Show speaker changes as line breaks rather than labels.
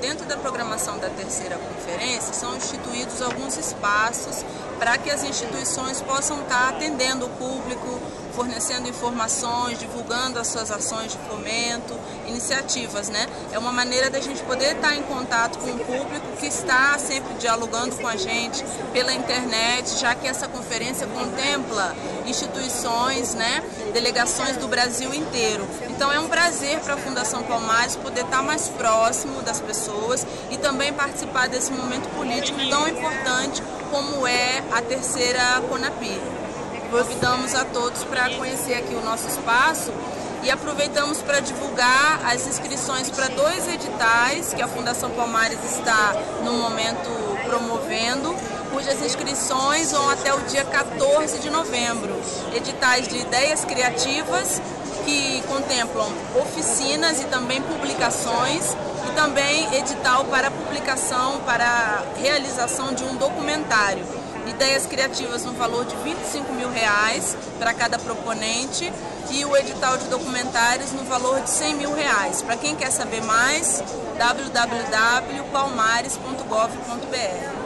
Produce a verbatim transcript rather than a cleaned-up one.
Dentro da programação da terceira conferência, são instituídos alguns espaços para que as instituições possam estar atendendo o público, fornecendo informações, divulgando as suas ações de fomento, iniciativas, né? É uma maneira da gente poder estar em contato com o público que está sempre dialogando com a gente pela internet, já que essa conferência contempla instituições, né? Delegações do Brasil inteiro. Então é um prazer para a Fundação Palmares poder estar mais próximo das pessoas e também participar desse momento político tão importante como é a terceira CONAPI. Convidamos a todos para conhecer aqui o nosso espaço e aproveitamos para divulgar as inscrições para dois editais que a Fundação Palmares está no momento promovendo, cujas inscrições vão até o dia quatorze de novembro. Editais de ideias criativas que contemplam oficinas e também publicações e também edital para publicação, para realização de um documentário. Ideias criativas no valor de vinte e cinco mil reais para cada proponente e o edital de documentários no valor de cem mil reais. Para quem quer saber mais, w w w ponto palmares ponto gov ponto br.